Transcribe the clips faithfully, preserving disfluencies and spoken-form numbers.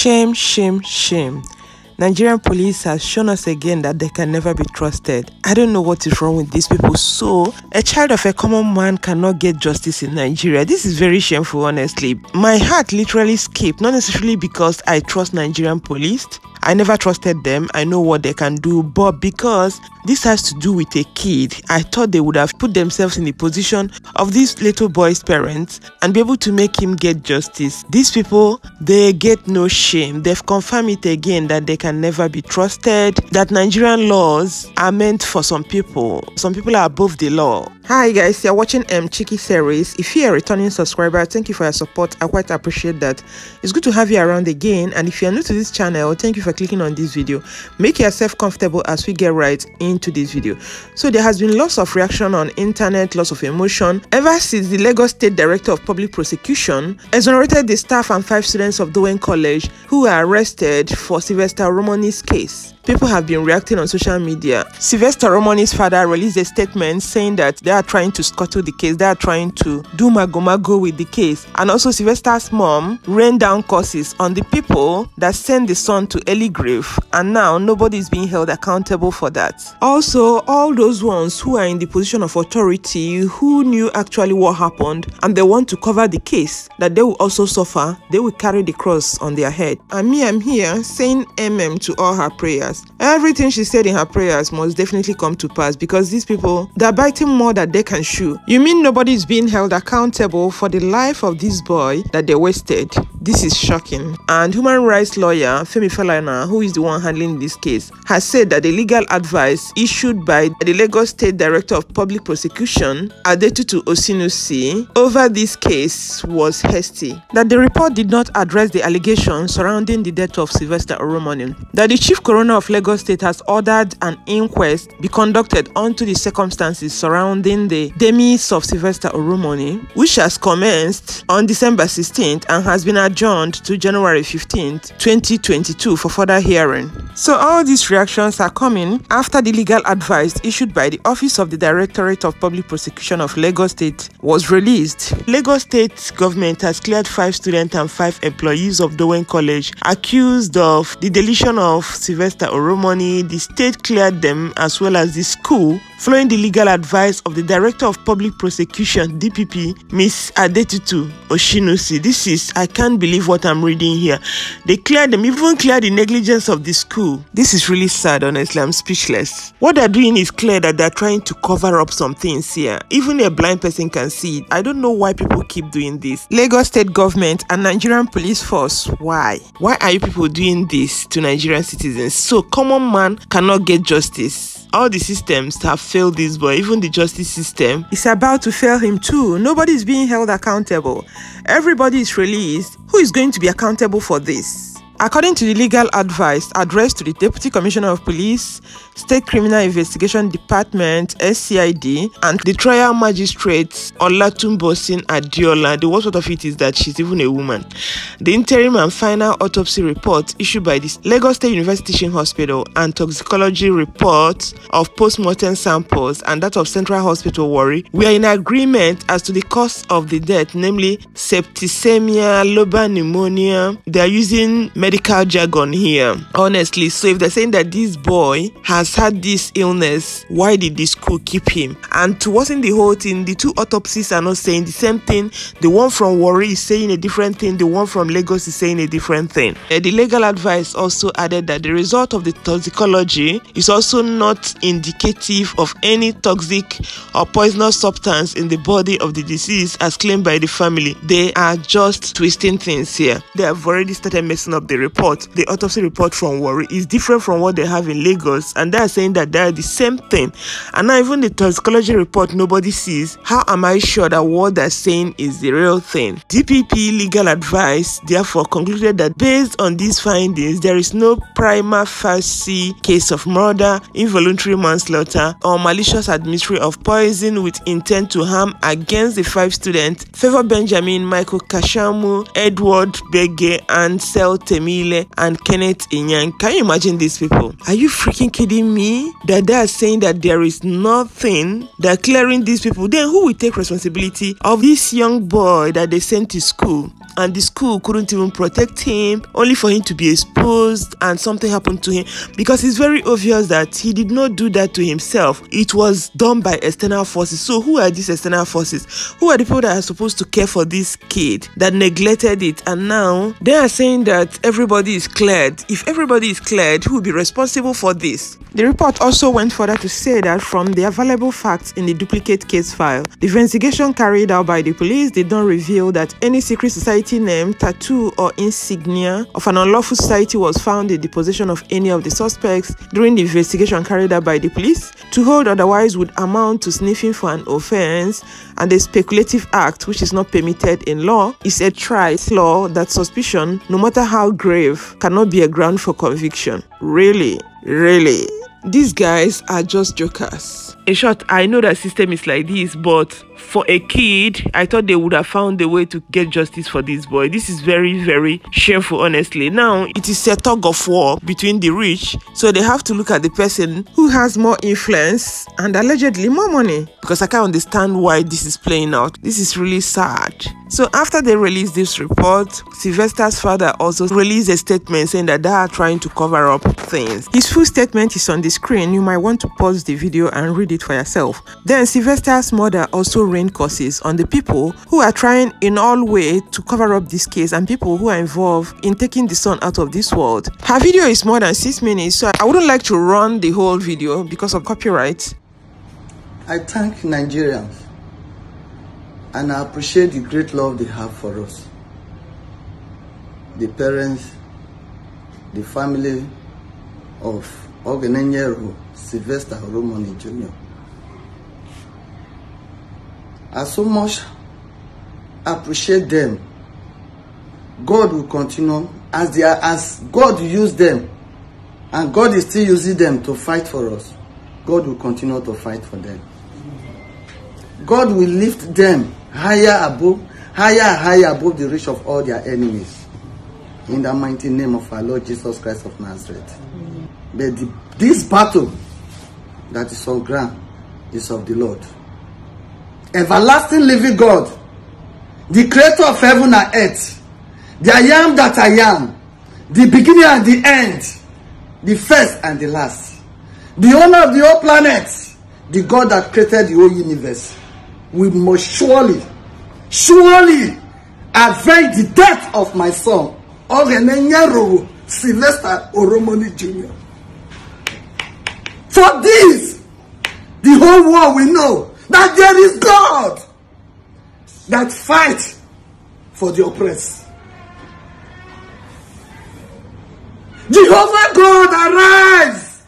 Shame, shame, shame. Nigerian police has shown us again that they can never be trusted. I don't know what is wrong with these people. So, a child of a common man cannot get justice in Nigeria. This is very shameful, honestly. My heart literally skipped, not necessarily because I trust Nigerian police. I never trusted them. I know what they can do, but because this has to do with a kid, I thought they would have put themselves in the position of this little boy's parents and be able to make him get justice. These people, they get no shame. They've confirmed it again that they can never be trusted, that Nigerian laws are meant for some people. Some people are above the law. Hi guys, you're watching M Chiki series. If you're a returning subscriber, thank you for your support. I quite appreciate that. It's good to have you around again. And if you're new to this channel, thank you for clicking on this video. Make yourself comfortable as we get right into this video. So there has been lots of reaction on internet, lots of emotion ever since the Lagos State Director of Public Prosecution exonerated the staff and five students of Dowen College who were arrested for Sylvester Oromoni's case. People have been reacting on social media. Sylvester Oromoni's father released a statement saying that they are trying to scuttle the case, they are trying to do mago-mago with the case. And also Sylvester's mom rained down curses on the people that sent the son to early grave, and now nobody is being held accountable for that. Also, all those ones who are in the position of authority, who knew actually what happened, and they want to cover the case, that they will also suffer, they will carry the cross on their head. And me, I'm here saying amen to all her prayers. Everything she said in her prayers must definitely come to pass, because these people, they're biting more than they can chew. You mean nobody is being held accountable for the life of this boy that they wasted? This is shocking. And human rights lawyer Femi Falana, who is the one handling this case, has said that the legal advice issued by the Lagos State Director of Public Prosecution, Adetutu Osinusi, over this case was hasty. That the report did not address the allegations surrounding the death of Sylvester Oromoni. That the chief coroner of Lagos State has ordered an inquest be conducted onto the circumstances surrounding the demise of Sylvester Oromoni, which has commenced on December sixteenth and has been adjourned to January fifteenth, twenty twenty-two for further hearing. So all these reactions are coming after the legal advice issued by the Office of the Directorate of Public Prosecution of Lagos State was released. Lagos State government has cleared five students and five employees of Dowen College accused of the deletion of Sylvester Oromoni. The state cleared them as well as the school following the legal advice of the Director of Public Prosecution, D P P, Miss Adetutu Osinusi. This is, I can't believe what I'm reading here. They cleared them, even cleared the negligence of the school. This is really sad, honestly. I'm speechless. What they're doing is clear that they're trying to cover up some things here. Even a blind person can see it. I don't know why people keep doing this. Lagos State government and Nigerian police force, why? Why are you people doing this to Nigerian citizens? So common man cannot get justice. All the systems have failed this boy. Even the justice system is about to fail him too. Nobody is being held accountable. Everybody is released. Who is going to be accountable for this? According to the legal advice addressed to the Deputy Commissioner of Police, State Criminal Investigation Department, S C I D, and the trial magistrate, Olatunbosin Adiola, the worst part of it is that she's even a woman. The interim and final autopsy report issued by the Lagos State University Teaching Hospital and toxicology report of post-mortem samples and that of Central Hospital Warri, we are in agreement as to the cause of the death, namely septicemia, lobar pneumonia. They are using medical jargon here, honestly. So if they're saying that this boy has had this illness, why did the school keep him? And to worsen the whole thing, the two autopsies are not saying the same thing. The one from Warri is saying a different thing, the one from Lagos is saying a different thing. Uh, the legal advice also added that the result of the toxicology is also not indicative of any toxic or poisonous substance in the body of the deceased as claimed by the family. They are just twisting things here. They have already started messing up the report. The autopsy report from Warri is different from what they have in Lagos, and they are saying that they are the same thing. And now even the toxicology report nobody sees. How am I sure that what they're saying is the real thing? D P P legal advice therefore concluded that based on these findings, there is no prima facie case of murder, involuntary manslaughter, or malicious administration of poison with intent to harm against the five students, Favour Benjamin, Michael Kashamu, Edward Bege, Ansel Temile, and Kenneth Inyang. Can you imagine these people? Are you freaking kidding me? That they are saying that there is nothing. They're clearing these people. Then who will take responsibility of this young boy that they sent to school? and the school couldn't even protect him, only for him to be exposed and something happened to him, because it's very obvious that he did not do that to himself. It was done by external forces. So who are these external forces? Who are the people that are supposed to care for this kid that neglected it? And now they are saying that everybody is cleared. If everybody is cleared, who will be responsible for this? The report also went further to say that from the available facts in the duplicate case file, the investigation carried out by the police did not reveal that any secret society name, tattoo, or insignia of an unlawful society was found in the possession of any of the suspects during the investigation carried out by the police. To hold otherwise would amount to sniffing for an offense, and a speculative act which is not permitted in law is a tried law that suspicion, no matter how grave, cannot be a ground for conviction. Really, really. These guys are just jokers. In short, I know that system is like this, but for a kid, I thought they would have found a way to get justice for this boy. This is very, very shameful, honestly. Now, it is a tug of war between the rich, so they have to look at the person who has more influence and allegedly more money. Because I can't understand why this is playing out. This is really sad. So after they released this report, Sylvester's father also released a statement saying that they are trying to cover up things. His full statement is on the screen. You might want to pause the video and read it for yourself. Then Sylvester's mother also rained curses on the people who are trying in all way to cover up this case and people who are involved in taking the son out of this world. Her video is more than six minutes, so I wouldn't like to run the whole video because of copyright. I thank Nigerians and I appreciate the great love they have for us. The parents, the family of Ogenenyero Sylvester Oromoni Junior I so much appreciate them. God will continue as they are, as God used them, and God is still using them to fight for us. God will continue to fight for them. God will lift them higher above, higher, higher above the reach of all their enemies. In the mighty name of our Lord Jesus Christ of Nazareth. Mm-hmm. But the, this battle that is on ground is of the Lord. Everlasting living God, the creator of heaven and earth, the I am that I am, the beginning and the end, the first and the last, the owner of the whole planet, the God that created the whole universe, we must surely, surely avenge the death of my son, Ogenenyero Sylvester Oromoni Junior For this, the whole world will know that there is God that fights for the oppressed. Jehovah God, arise!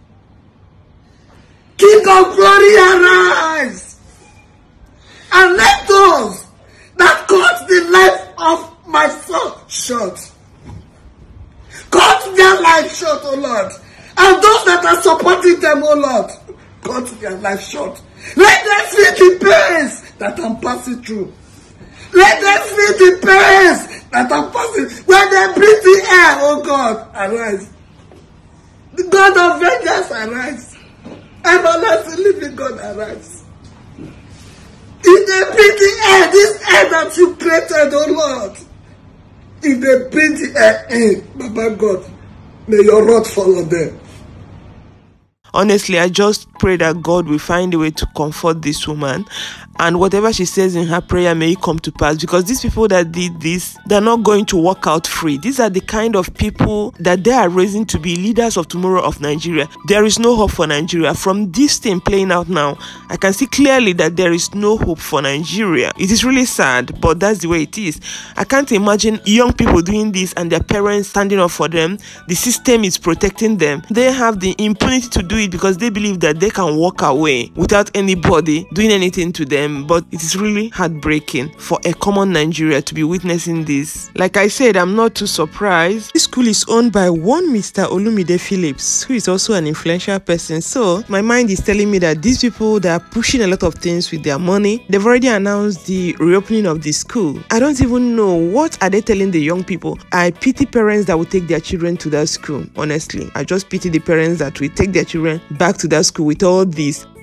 King of glory, arise! And let those that cut the life of my son short, cut their life short, O Lord. And those that are supporting them, O Lord, cut their life short. Let them feel the pains that I'm passing through. Let them feel the pains that I'm passing. When they breathe the air, oh God, arise. The God of vengeance, arise. Everlasting living God, arise. If they breathe the air, this air that you created, oh Lord, if they breathe the air in, Baba God, may your wrath fall on them. Honestly, I just pray that God will find a way to comfort this woman, and whatever she says in her prayer, may it come to pass, because these people that did this, they're not going to walk out free. These are the kind of people that they are raising to be leaders of tomorrow of Nigeria. There is no hope for Nigeria. From this thing playing out now, I can see clearly that there is no hope for Nigeria. It is really sad, but that's the way it is. I can't imagine young people doing this and their parents standing up for them. The system is protecting them. They have the impunity to do it because they believe that they can walk away without anybody doing anything to them. But it is really heartbreaking for a common Nigeria to be witnessing this. Like I said, I'm not too surprised. This school is owned by one Mister Olumide Phillips, who is also an influential person. So my mind is telling me that these people that are pushing a lot of things with their money, they've already announced the reopening of the school. I don't even know what are they telling the young people. I pity parents that will take their children to that school. Honestly, I just pity the parents that will take their children back to that school with all this.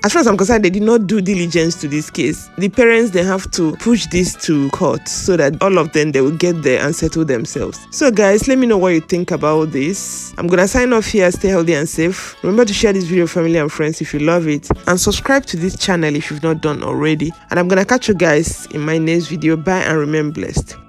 as far as I'm concerned, they did not do diligence to this case. The parents, they have to push this to court so that all of them, they will get there and settle themselves. So guys, let me know what you think about this. I'm gonna sign off here. Stay healthy and safe. Remember to share this video with family and friends if you love it, and subscribe to this channel if you've not done already. And I'm gonna catch you guys in my next video. Bye and remain blessed.